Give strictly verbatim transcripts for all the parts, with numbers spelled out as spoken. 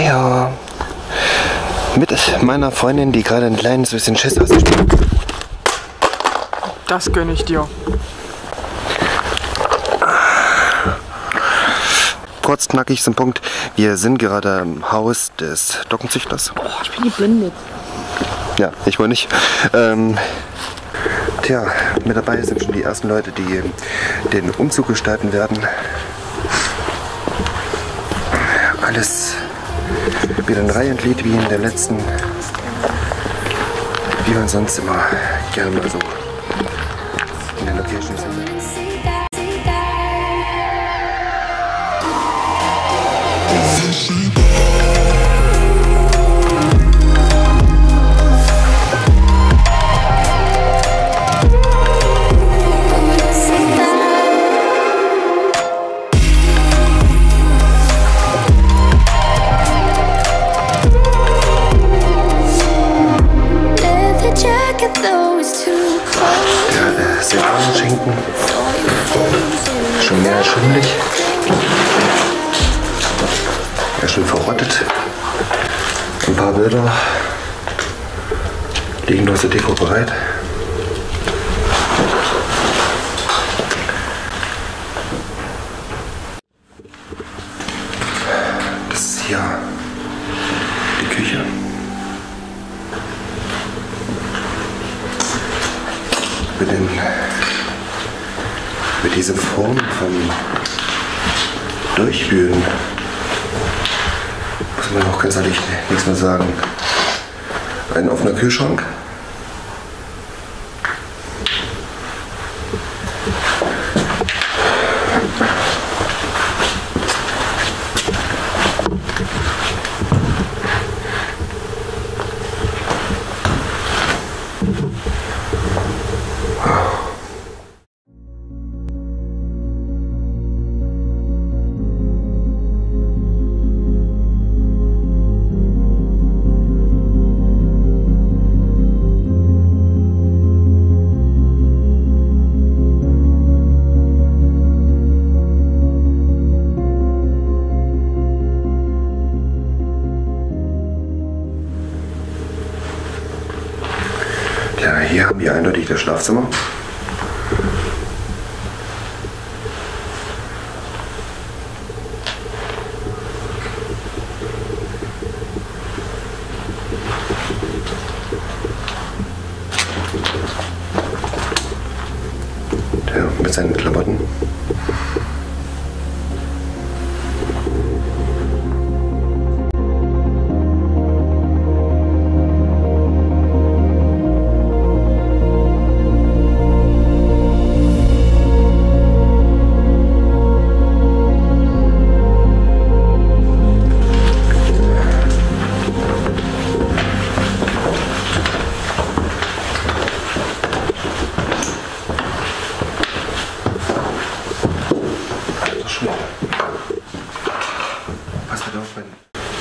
Ja. Mit meiner Freundin, die gerade ein kleines bisschen Schiss hat. Das gönne ich dir. Kurz knackig zum Punkt. Wir sind gerade im Haus des Dockenzüchters. Oh, ich bin geblendet. Ja, ich wohl nicht. Ähm, tja, mit dabei sind schon die ersten Leute, die den Umzug gestalten werden. Alles wieder in Reihe und Glied wie in der letzten, wie man sonst immer gerne mal so in den Locations sind. Der Serranenschinken schon mehr als schummelig. Ja, schon verrottet. Ein paar Bilder liegen noch zur Deko bereit. Das ist hier die Küche. Mit, den, mit dieser Form von Durchwühlen muss man auch ganz ehrlich nichts mehr sagen. Ein offener Kühlschrank. Ja, hier haben wir eindeutig das Schlafzimmer. Der mit seinen Klamotten. Pass mit auf, mein.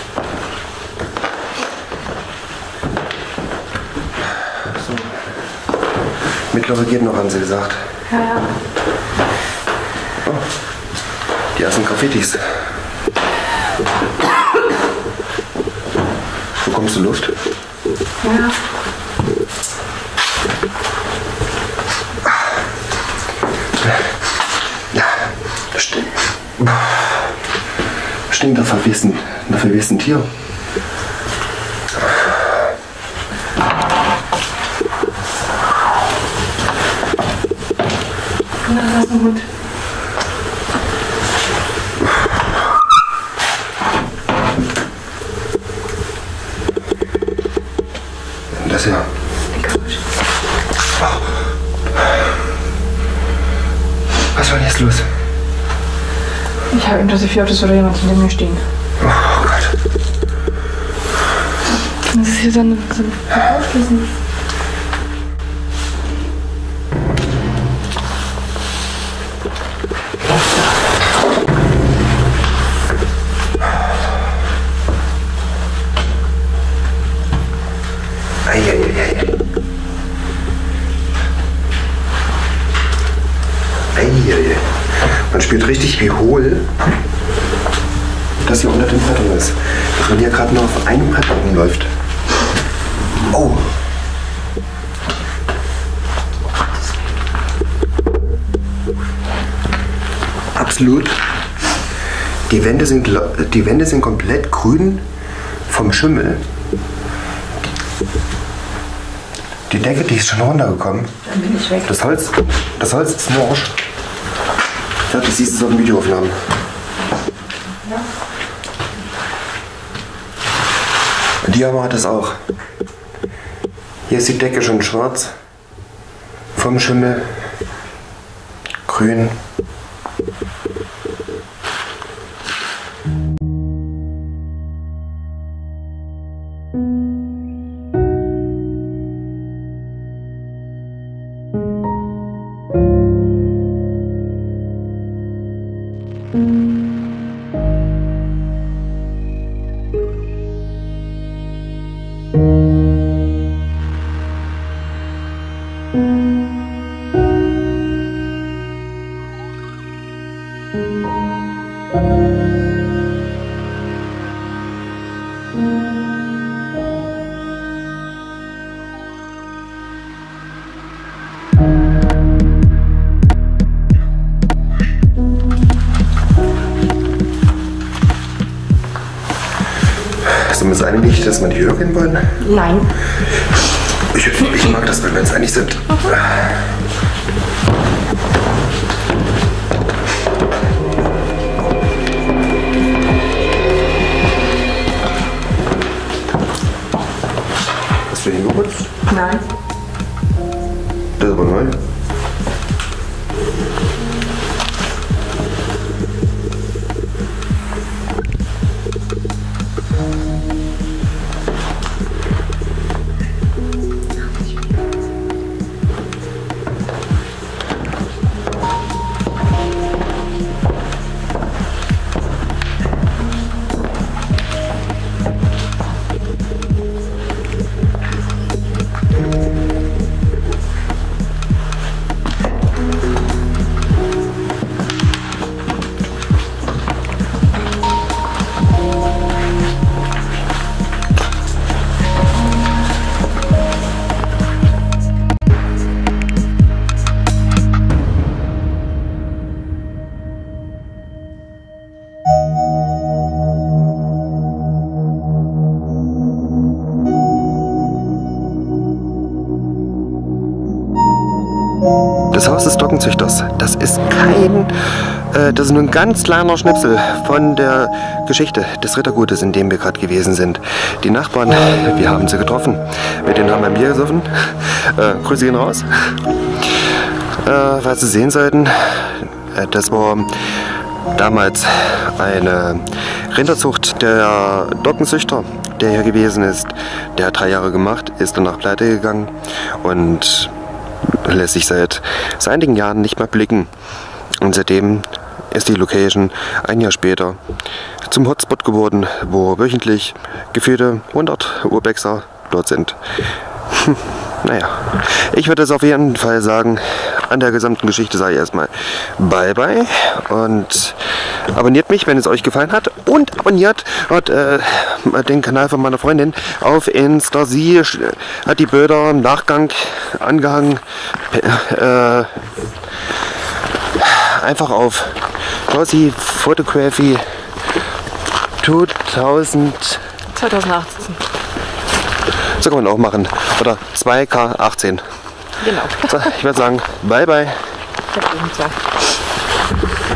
So. Mittlere geht noch, haben sie gesagt. Ja, ja. Oh. Die ersten Graffitis. Bekommst du Luft? Ja. Ja, das stimmt. Stinkt nach verwesten, nach verwesten Tier. Na, das ist ein Hund. Das hier. Was war denn jetzt los? Ich habe interessiert, ob das oder jemand hinter mir stehen. Oh Gott. Das ist hier so ein, so ein Verkaufskissen. Eieiei. Eieiei. Man spürt richtig, wie hohl das hier unter den Brettern ist. Dass man hier gerade nur auf einem Brett rumläuft. Oh! Absolut. Die Wände sind, die Wände sind komplett grün vom Schimmel. Die Decke, die ist schon runtergekommen. Dann bin ich weg. Das Holz, das Holz ist morsch. Ja, du siehst es auf den Videoaufnahmen. Ja. Und hier haben wir das auch. Hier ist die Decke schon schwarz. Vom Schimmel. Grün. Sind wir uns einig, dass wir die Höhe gehen wollen? Nein. Ich, ich mag das, wenn wir uns einig sind. Hast du hingeputzt? Nein. Das ist aber neu. Das Haus des Dockenzüchters, das ist kein, äh, das ist nur ein ganz kleiner Schnipsel von der Geschichte des Rittergutes, in dem wir gerade gewesen sind. Die Nachbarn, wir haben sie getroffen, mit denen haben wir ein Bier gesoffen. Äh, Grüße gehen raus. Äh, was Sie sehen sollten, äh, das war damals eine Rinderzucht der Dockenzüchter, der hier gewesen ist. Der hat drei Jahre gemacht, ist danach pleite gegangen und lässt sich seit, seit einigen Jahren nicht mehr blicken. Und seitdem ist die Location ein Jahr später zum Hotspot geworden, wo wöchentlich gefühlte hundert Urbexer dort sind. Hm, naja, ich würde es auf jeden Fall sagen, an der gesamten Geschichte sage ich erstmal bye bye und abonniert mich, wenn es euch gefallen hat, und abonniert hat, äh, den Kanal von meiner Freundin auf Insta. Sie hat die Bilder im Nachgang angehangen. Äh, einfach auf Rossi Photography zweitausend zweitausendachtzehn. So kann man auch machen. Oder zwei K achtzehn. Genau. So, ich würde sagen, bye bye. Ich hab eben gesagt.